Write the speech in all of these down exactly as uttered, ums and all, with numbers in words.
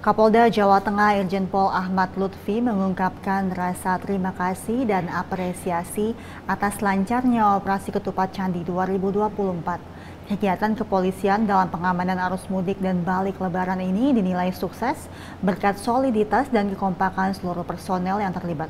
Kapolda Jawa Tengah Irjen Pol Ahmad Lutfi mengungkapkan rasa terima kasih dan apresiasi atas lancarnya operasi Ketupat Candi dua ribu dua puluh empat. Kegiatan kepolisian dalam pengamanan arus mudik dan balik lebaran ini dinilai sukses berkat soliditas dan kekompakan seluruh personel yang terlibat.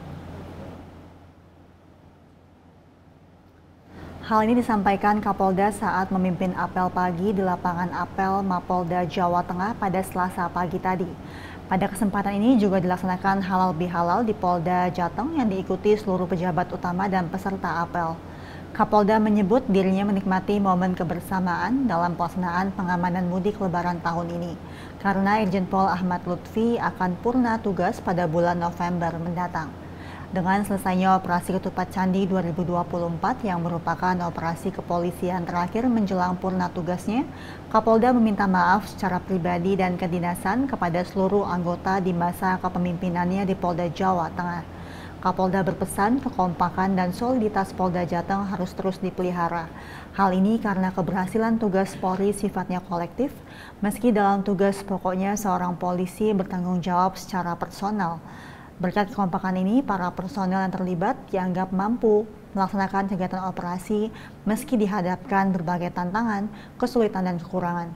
Hal ini disampaikan Kapolda saat memimpin apel pagi di lapangan apel Mapolda Jawa Tengah pada Selasa pagi tadi. Pada kesempatan ini juga dilaksanakan halal bihalal di Polda Jateng yang diikuti seluruh pejabat utama dan peserta apel. Kapolda menyebut dirinya menikmati momen kebersamaan dalam pelaksanaan pengamanan mudik lebaran tahun ini, karena Irjen Pol Ahmad Lutfi akan purna tugas pada bulan November mendatang. Dengan selesainya operasi Ketupat Candi dua ribu dua puluh empat yang merupakan operasi kepolisian terakhir menjelang purna tugasnya, Kapolda meminta maaf secara pribadi dan kedinasan kepada seluruh anggota di masa kepemimpinannya di Polda Jawa Tengah. Kapolda berpesan kekompakan dan soliditas Polda Jateng harus terus dipelihara. Hal ini karena keberhasilan tugas Polri sifatnya kolektif, meski dalam tugas pokoknya seorang polisi bertanggung jawab secara personal. Berkat kekompakan ini, para personel yang terlibat dianggap mampu melaksanakan kegiatan operasi meski dihadapkan berbagai tantangan, kesulitan, dan kekurangan.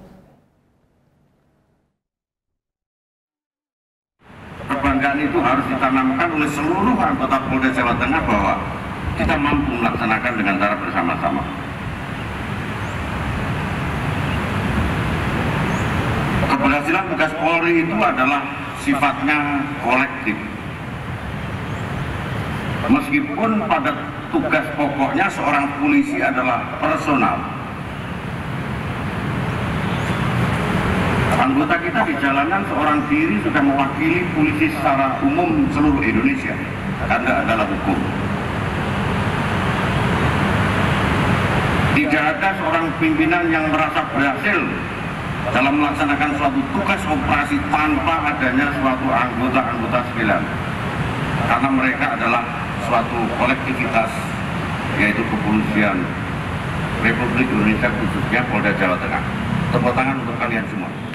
Kebanggaan itu harus ditanamkan oleh seluruh anggota Polda Jawa Tengah bahwa kita mampu melaksanakan dengan cara bersama-sama. Keberhasilan tugas Polri itu adalah sifatnya kolektif. Meskipun pada tugas pokoknya seorang polisi adalah personal, anggota kita di jalanan seorang diri sudah mewakili polisi secara umum seluruh Indonesia karena adalah hukum. Tidak ada seorang pimpinan yang merasa berhasil dalam melaksanakan suatu tugas operasi tanpa adanya suatu anggota-anggota sekalian, karena mereka adalah suatu kolektivitas, yaitu kepolisian Republik Indonesia, khususnya Polda Jawa Tengah. Tepuk tangan untuk kalian semua.